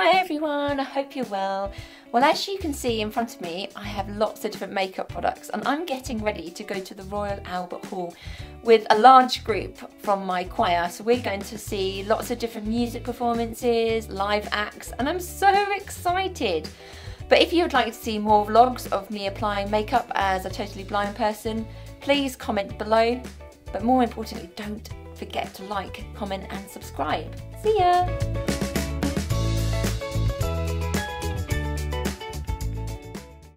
Hi everyone, I hope you're well. Well, as you can see in front of me, I have lots of different makeup products and I'm getting ready to go to the Royal Albert Hall with a large group from my choir. So we're going to see lots of different music performances, live acts, and I'm so excited. But if you would like to see more vlogs of me applying makeup as a totally blind person, please comment below. But more importantly, don't forget to like, comment and subscribe. See ya!